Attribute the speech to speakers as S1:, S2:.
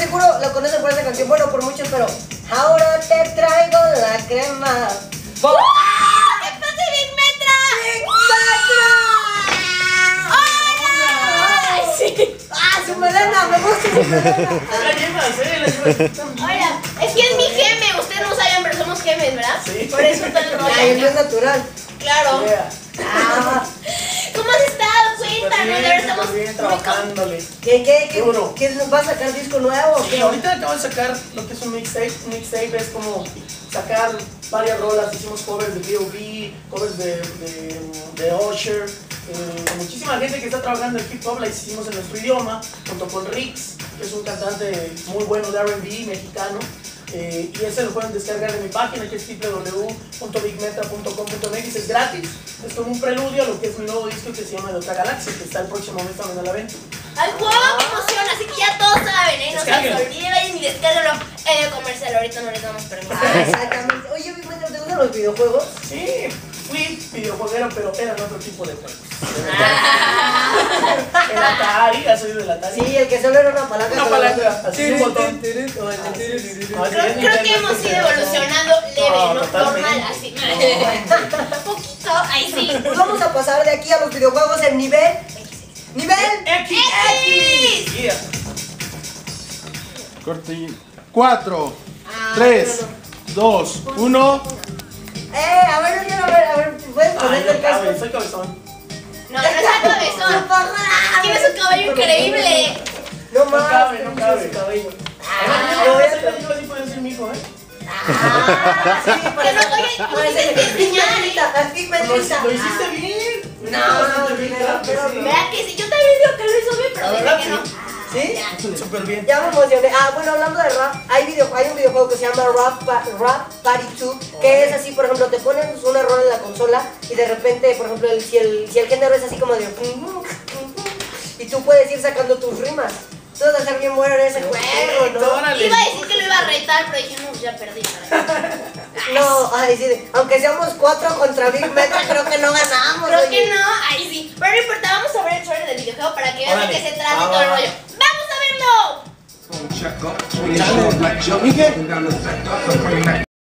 S1: seguro lo conocen por esa canción, bueno, por muchos, pero ahora te traigo la crema.
S2: ¿Qué pasa, Big Metra?
S1: ¡Big Metra!
S2: ¡Ay, sí!
S1: ¡Ah, su melena! ¡Me gusta su melena!
S2: Hola, es que es mi geme. Ustedes no saben, pero somos gemes, ¿verdad?
S3: Sí.
S2: Por eso está el rollo.
S1: Ay, es natural.
S2: Claro.
S1: Ah,
S2: ¿Cómo has estado? Cuéntanos, de verdad estamos
S3: bien trabajándole.
S1: ¿Qué nos va a sacar disco nuevo? o
S3: Sí,
S1: qué?
S3: ahorita acabo de sacar lo que es un mixtape. Un mixtape es como sacar varias rolas. Hicimos covers de B.O.B., covers de Usher. Muchísima gente que está trabajando en hip hop la hicimos en nuestro idioma, junto con Rix, que es un cantante muy bueno de R&B mexicano. Y ese lo pueden descargar de mi página, que es www.bigmetra.com.mx. Es gratis, es como un preludio a lo que es mi nuevo disco que se llama De Otra Galaxia, que está el próximo mes también a la venta.
S2: ¡Ay, juego! ¡Qué emoción! Así que ya todos saben, ¿eh? No se
S3: Descárguenlo.
S2: olviden, vayan y descárguenlo en el comercial. Ahorita no les damos permiso.
S1: Ah, exactamente. Oye, Big Metra, ¿te gustan los videojuegos?
S3: Sí, fui videojueguero, pero eran otro tipo de juegos. El Atari, ya soy del Atari.
S1: Sí, el que solo era una palanca.
S3: Una
S1: con
S3: palanca, así un botón.
S2: Creo que hemos ido evolucionando leve,
S3: No,
S2: ¿no?
S3: totalmente.
S2: Normal, así. Poquito, ahí sí.
S1: Pues vamos a pasar de aquí a los videojuegos en nivel. ¡Nivel!
S3: X. Yeah.
S4: Corti. 4,
S1: Ah,
S4: 3, 2, 1.
S1: A ver, yo quiero ver, ¿puedes ponerle el casco?
S3: Soy cabezón.
S2: No, no está cabezón. Tienes un caballo increíble.
S1: No
S3: No
S1: más,
S3: cabe, no cabe.
S1: su cabello.
S3: Yo así puedo ser mi hijo, ¿eh?
S1: Sí,
S2: Que no, oye, tú tienes que enseñar, ¿eh?
S1: Big Metrita.
S3: Lo hiciste bien.
S1: No, pero
S2: Vea que sí, yo también digo que lo hizo bien, pero
S3: La
S2: dije
S3: verdad,
S2: que no.
S1: ¿sí?
S3: Súper bien.
S1: Ya me emocioné. Bueno, hablando de rap, hay un videojuego que se llama Rap Party 2, que es así, por ejemplo, te ponen una rola en la consola y de repente, por ejemplo, si el género es así como de... y tú puedes ir sacando tus rimas. Tú vas a ser bien bueno en ese juego, ¿no?
S3: Órale.
S2: Iba a decir que lo iba a retar, pero dije, no, ya perdí.
S1: No, ay, sí, aunque seamos 4 contra Big Metra, creo que no ganamos.
S2: Creo
S1: oye.
S2: que no, ahí sí. Pero no importa, vamos a ver el trailer del videojuego para que vean de
S3: Órale.
S2: qué se trata y
S3: Va,
S2: todo el
S3: va, va.
S2: rollo. ¡Vamos a verlo!
S5: Check up.